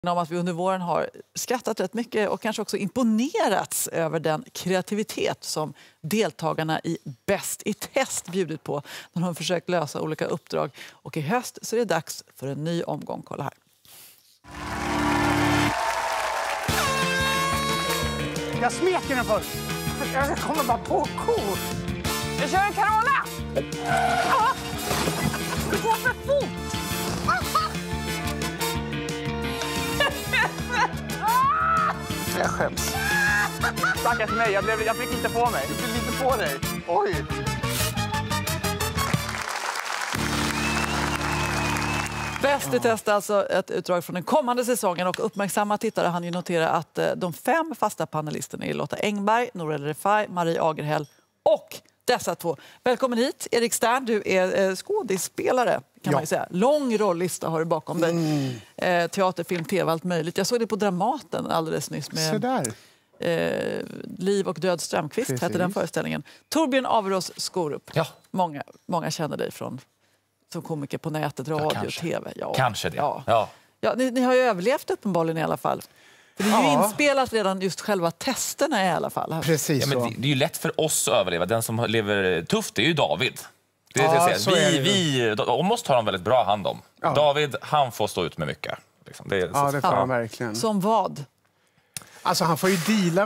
Om att vi under våren har skrattat rätt mycket och kanske också imponerats över den kreativitet som deltagarna i Bäst i test bjudit på när de försökt lösa olika uppdrag. Och i höst så är det dags för en ny omgång. Kolla här. Jag smeker den först. Jag kommer bara på kort. Jag kör en Carola! Det går för fort! Jag skäms. Stackars mig, jag fick inte på mig. Du fick inte på dig. Oj! Bäst i test är alltså ett utdrag från den kommande säsongen och uppmärksamma tittare hann ju notera att de 5 fasta panelisterna är Lotta Engberg, Norelle Refai, Marie Agerhäll och dessa 2. Välkommen hit, Erik Stern. Du är skådespelare, kan man ju säga. Lång rolllista har du bakom dig. Teater, film, tv, allt möjligt. Jag såg det på Dramaten alldeles nyss med Liv och död Strömqvist, hette den föreställningen. Torbjörn Averås Skorup. Ja. Många känner dig från som komiker på nätet, radio och tv. Ja. Kanske det. Ja, ni har ju överlevt uppenbarligen i alla fall. För det är ju inspelat redan just själva testerna i alla fall. Precis så. Men det är ju lätt för oss att överleva. Den som lever tufft är ju David. Om oss tar de väldigt bra hand om. Ja. David, han får stå ut med mycket. Liksom. Det får han verkligen. Som vad? Alltså han får ju deala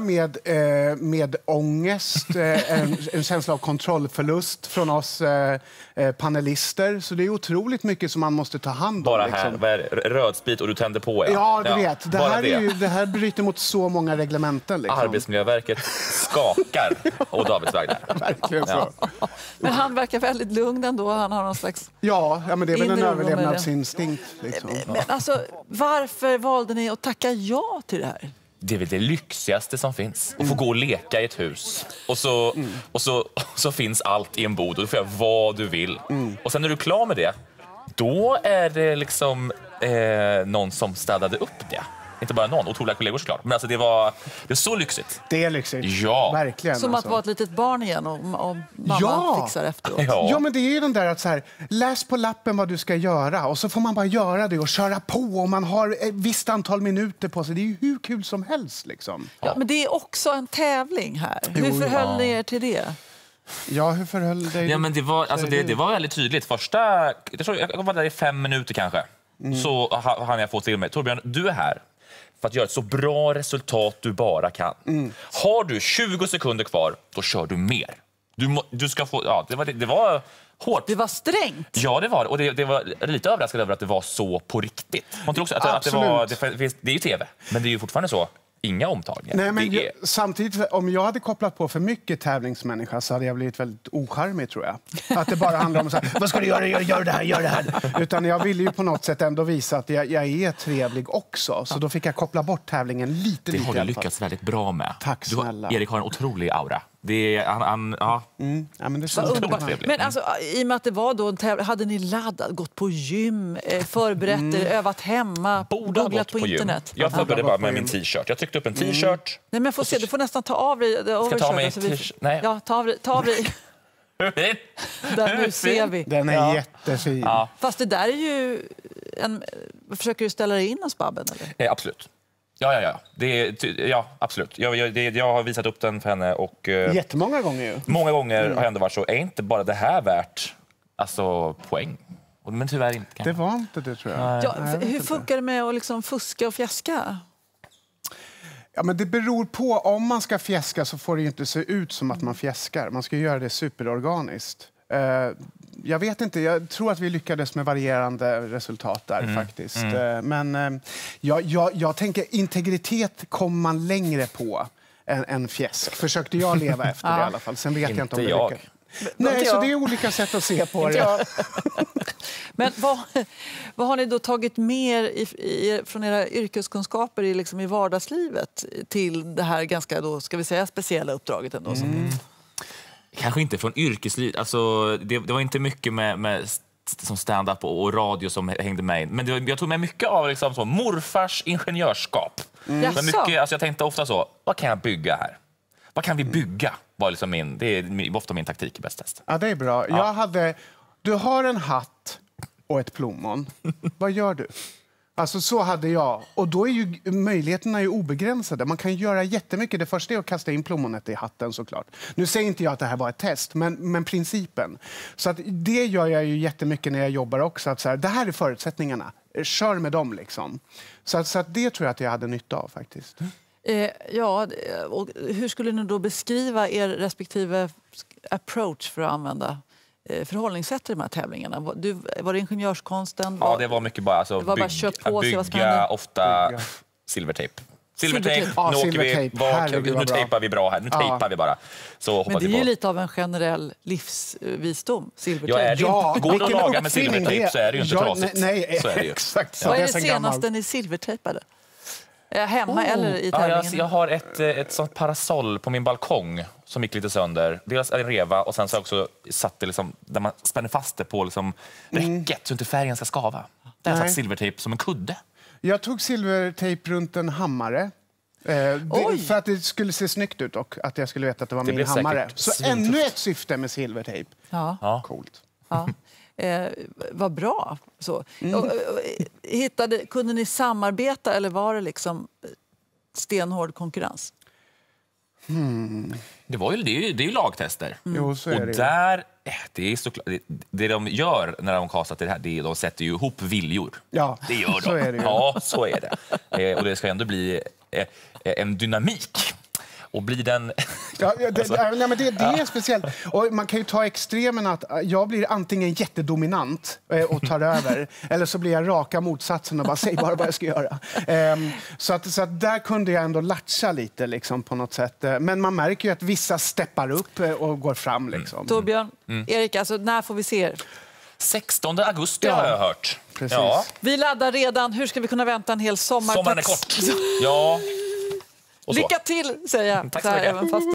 med ångest, en känsla av kontrollförlust från oss panelister. Så det är otroligt mycket som man måste ta hand om. Bara här, rödsprit och du tänder på. Ja, du vet. Det här bryter mot så många reglementen. Liksom. Arbetsmiljöverket skakar och Davids vägnar. Verkligen så. Ja. Men han verkar väldigt lugn ändå. Han har någon slags... Ja, men det är väl en överlevnadsinstinkt. Liksom. Men alltså, varför valde ni att tacka ja till det här? Det är väl det lyxigaste som finns. Att få gå och leka i ett hus. Och så finns allt i en bod. Och du får göra vad du vill. Och sen när du är klar med det, då är det liksom någon som städade upp det. Inte bara någon, otroliga kollegor såklart. Men alltså det är så lyxigt. Det är lyxigt. Ja. Verkligen. Som att vara ett litet barn igen och mamma fixar efteråt. Ja, men det är ju den där att så här, läs på lappen vad du ska göra. Och så får man bara göra det och köra på. Och man har ett visst antal minuter på sig. Det är ju hur kul som helst liksom. Ja, men det är också en tävling här. Hur förhöll ni er till det? Ja, hur förhöll dig? Ja, men det var väldigt tydligt. Jag var där i 5 minuter kanske. Så hann jag få till mig. Torbjörn, du är här för att göra ett så bra resultat du bara kan. Har du 20 sekunder kvar, då kör du mer. Du ska få... Ja, det var hårt. Det var strängt. Ja, det var. Och det var lite överraskad över att det var så på riktigt. Man tror också att det är ju tv, men det är ju fortfarande så. Inga omtagningar. Nej, men samtidigt, om jag hade kopplat på för mycket tävlingsmänniska så hade jag blivit väldigt ocharmig, tror jag. Att det bara handlar om så här, vad ska du göra? Gör det här. Utan jag ville ju på något sätt ändå visa att jag är trevlig också. Så då fick jag koppla bort tävlingen lite. Det har du lyckats väldigt bra med. Tack snälla. Erik har en otrolig aura. Det är men det känns trevligt. Men alltså, i och med att det var då en tävling, hade ni laddat, gått på gym, förberett er, övat hemma, googlat på internet? Jag förberedde bara med min t-shirt. Jag tryckte upp en t-shirt. Nej, men du får nästan ta av dig. Ska jag ta av mig t-shirt? Nej. Ja, ta av dig. Där nu ser vi. Den är jättefin. Ja. Fast det där är ju försöker du ställa dig in hos Babben, eller? Absolut. Ja, absolut. Jag har visat upp den för henne och jättemånga gånger ju. Många gånger har jag ändå varit så. Är inte bara det här värt poäng? Men tyvärr inte. Det var inte det, tror jag. Ja, hur funkar det med att liksom fuska och fjäska? Ja, men det beror på. Om man ska fjäska så får det inte se ut som att man fjäskar. Man ska göra det superorganiskt. Jag vet inte, jag tror att vi lyckades med varierande resultat där faktiskt. Men jag tänker integritet kommer man längre på än fjäsk. Försökte jag leva efter det i alla fall. Sen vet jag inte om det lyckas. Nej, så det är olika sätt att se på det. Men vad har ni då tagit mer från era yrkeskunskaper i vardagslivet till det här ganska då, ska vi säga, speciella uppdraget ändå? Kanske inte från yrkesliv. Alltså, det var inte mycket med som stand-up och radio som hängde med. Men jag tog med mycket av morfars ingenjörskap. Men mycket, alltså, jag tänkte ofta så, vad kan jag bygga här? Vad kan vi bygga? Det är ofta min taktik i Bäst test. Ja, det är bra. Du har en hatt och ett plommon. Vad gör du? Alltså så hade jag. Och då är ju möjligheterna ju obegränsade. Man kan göra jättemycket. Det första är att kasta in plommonet i hatten såklart. Nu säger inte jag att det här var ett test, men principen. Så att det gör jag ju jättemycket när jag jobbar också. Att så här, det här är förutsättningarna. Kör med dem liksom. Så att det tror jag att jag hade nytta av faktiskt. Ja, och hur skulle ni då beskriva er respektive approach för att använda förhållningssätt till de här tävlingarna? Var det ingenjörskonsten? Ja, det var mycket bara, alltså, det var bara kött på sig, vad bygga spännande. ofta silvertejp. Silvertejp, Ja, nu åker vi. Nu tejpar vi bra här. Nu tejpar vi bara. Så men det är ju lite av en generell livsvisdom, silvertejp. Går det att laga med silvertejp så är det ju inte trasigt. Nej, så är det ju. Exakt så. Vad är det senaste ni silvertejpade? Hemma eller i tävlingen? Jag har ett sånt parasoll på min balkong som gick lite sönder. Dels en reva och sen så också satt det liksom, där man spänner fast det på liksom räcket så inte färgen ska skava. Där jag satt silvertejp som en kudde. Jag tog silvertejp runt en hammare. För att det skulle se snyggt ut och att jag skulle veta att det var min hammare. Så ännu ett syfte med silvertejp. Ja. Coolt. Ja. Vad bra. Så. Kunde ni samarbeta eller var det liksom stenhård konkurrens? Det är ju lagtester. Jo, så är och det. Där, det är såklart, det de gör när de kastar till det här, det är de sätter ju ihop viljor. Ja, det gör de. Så är det ju. Ja, så är det. Och det ska ändå bli en dynamik. Och blir den... det är speciellt. Och man kan ju ta extremen att jag blir antingen jättedominant och tar över eller så blir jag raka motsatsen och bara säger bara vad jag ska göra. Så att där kunde jag ändå latcha lite liksom, på något sätt. Men man märker ju att vissa steppar upp och går fram. Liksom. Torbjörn, Erik, alltså, när får vi se er? 16 augusti har jag hört. Precis. Ja. Vi laddar redan. Hur ska vi kunna vänta en hel sommar? Sommaren är kort. Ja. Lycka till, säger jag. Tack så mycket. Även fast